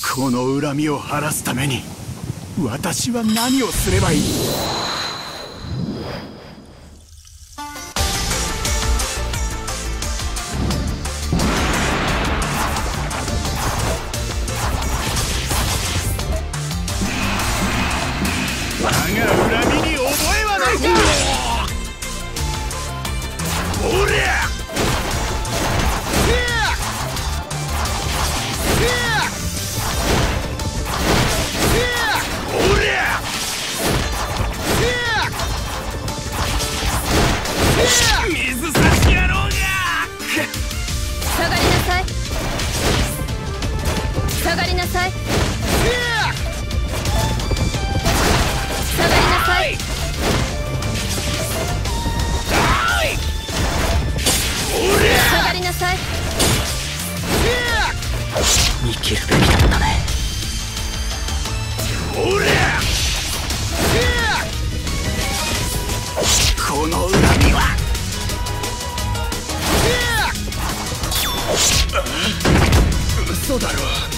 この恨みを晴らすために私は何をすればいい？我が恨みに覚えはないか！おりゃ！水差し野郎が！ 下がりなさい。下がりなさい。下がりなさい。下がりなさい。 生きるべきだったね。 おりゃ！この恨みは嘘だろ。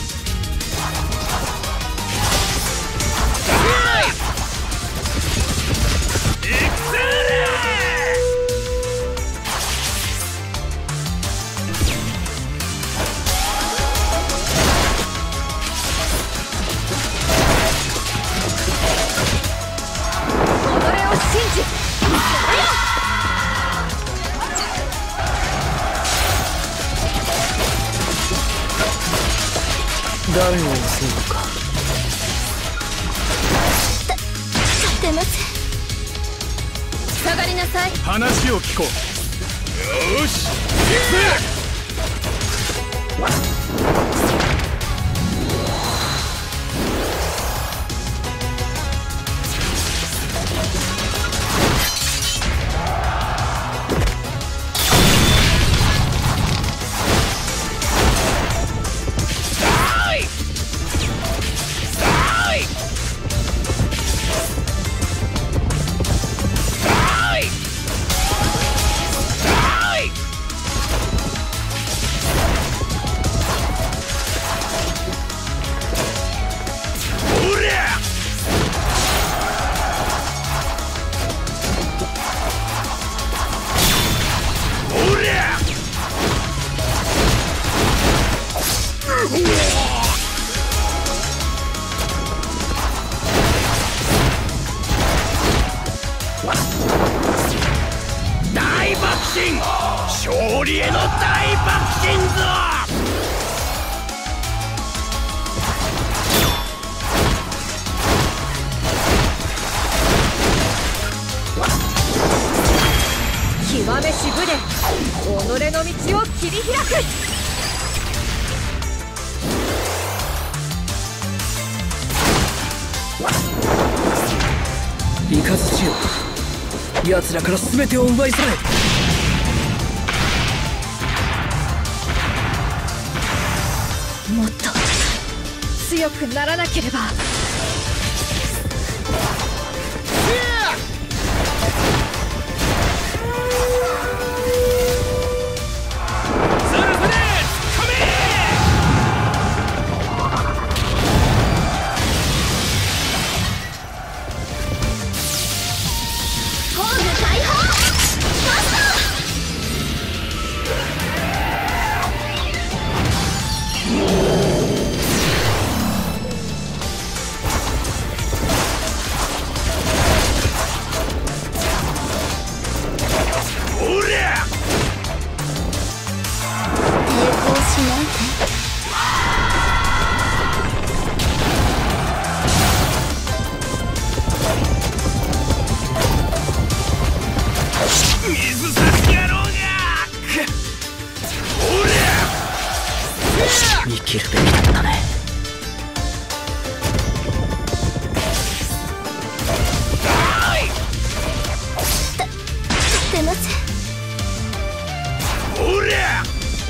誰を襲うのか。 立てません。下がりなさい。 話を聞こう。よし、行く！大爆心！勝利への大爆心ぞ！ 極めし武で己の道を切り開く！ イカズチよ、奴らから全てを奪い去れ。 もっと強くならなければ。 水差し野郎が！おりゃ！ 生きるべきだったね。 立てません。 おりゃ！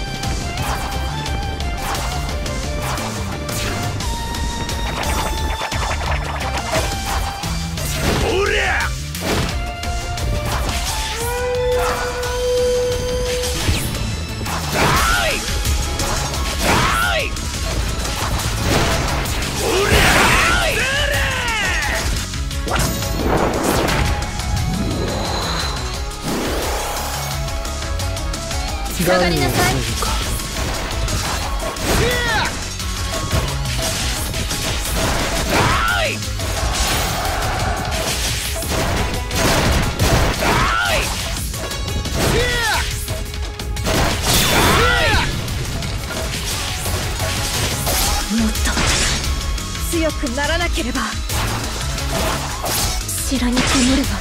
おりゃ！ 下がりなさい。もっと強くならなければ。城にこもれば。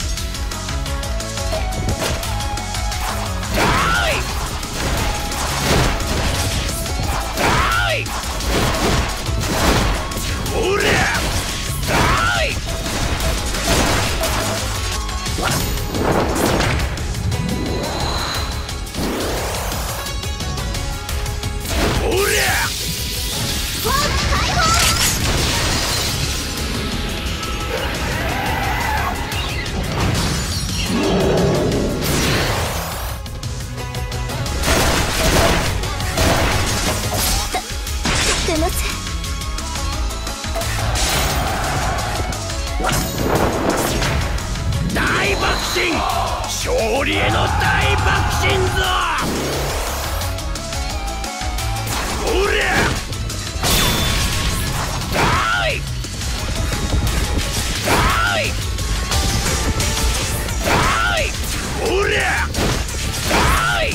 大爆心、勝利への大爆心ぞ。おりゃ大大大おりゃ大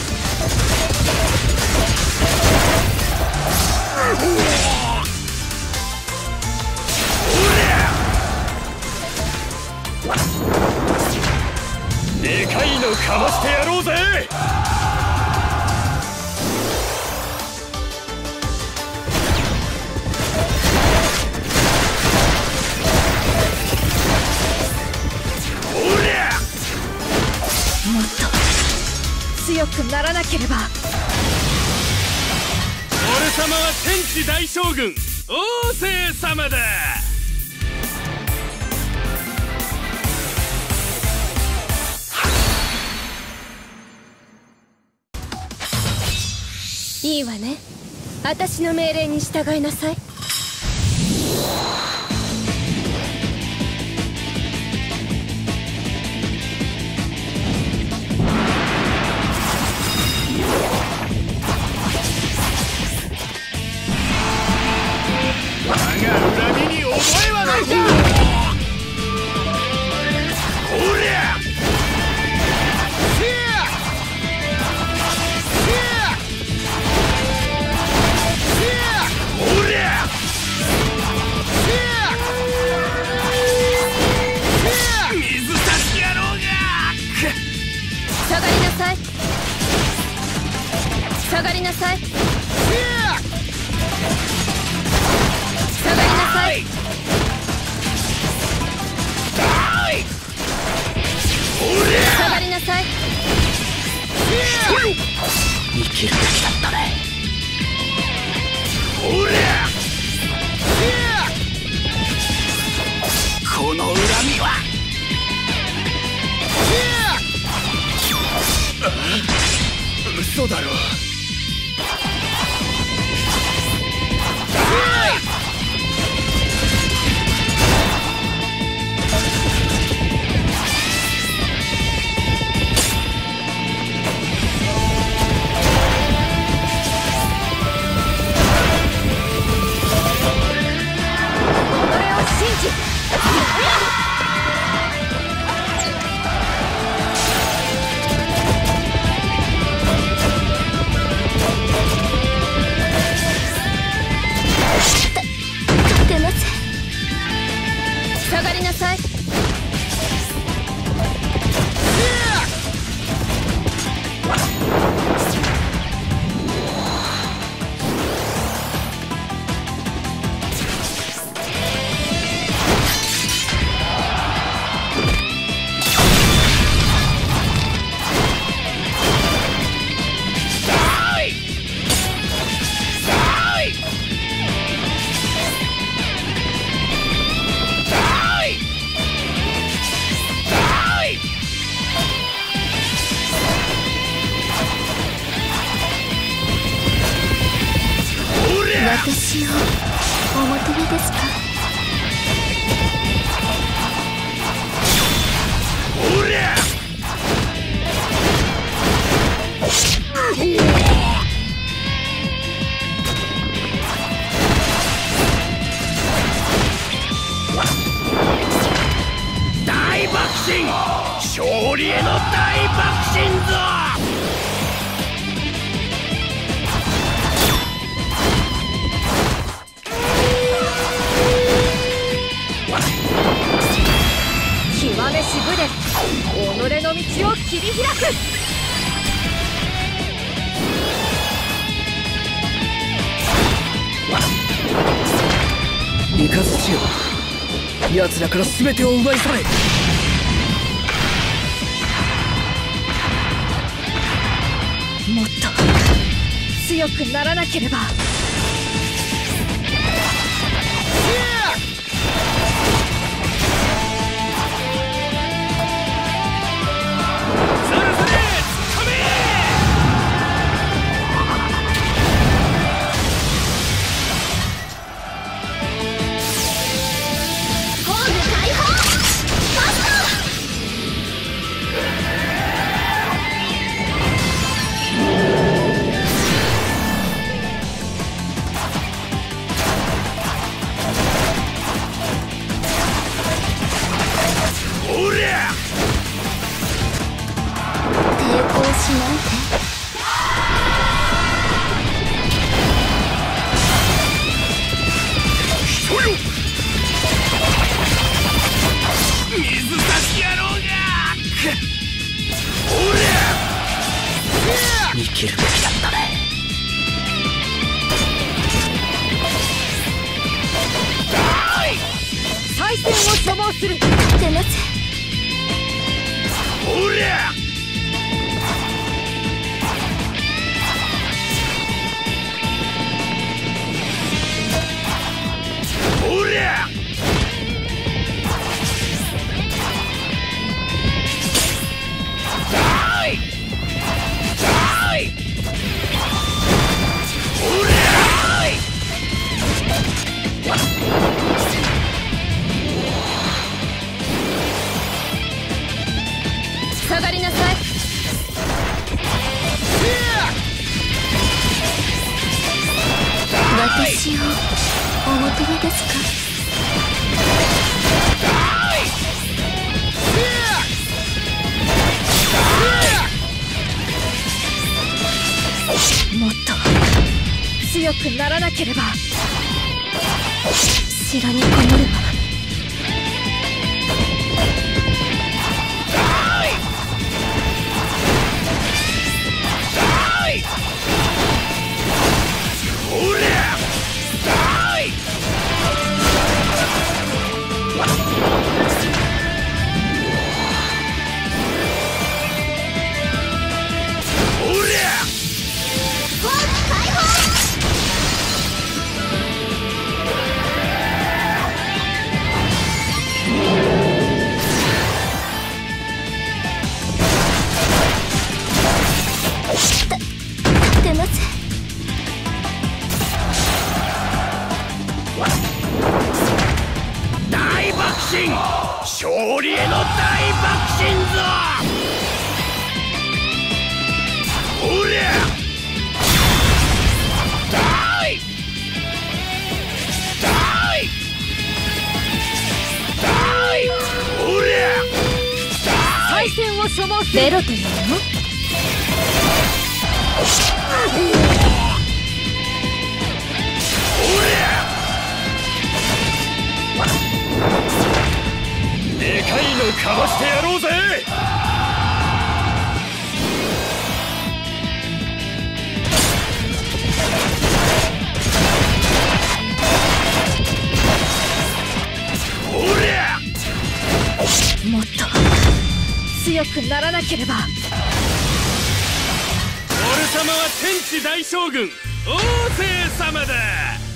でかいのかましてやろうぜ。おりゃもっと強くならなければ。 俺様は天地大将軍王政様だ。 いいわね。私の命令に従いなさい。 我が恨みに覚えはないか。おりゃ水差し野郎が。 下がりなさい。下がりなさい。下がりなさい。下がりなさい。 生きるべきだったね。 おりゃこの恨みは嘘だろ。 下がりなさい。私をお求めですか。 おりゃ切り開く。 イカズチよ、奴らから全てを奪い去れ。 もっと強くならなければ。 生きるべきだったね。 再戦を所望する。 出なぜ。 おりゃおりゃ下がりなさい。 私をお求めですか。 もっと強くならなければ。 城にこもれば。 出なぜ。 大爆心、勝利への大爆心ぞ。おりゃ大大大おりゃ大再戦を所望する。 ベロというの。 でかいのかわしてやろうぜ。おりゃもっと強くならなければ。 俺様は天地大将軍王政様だ。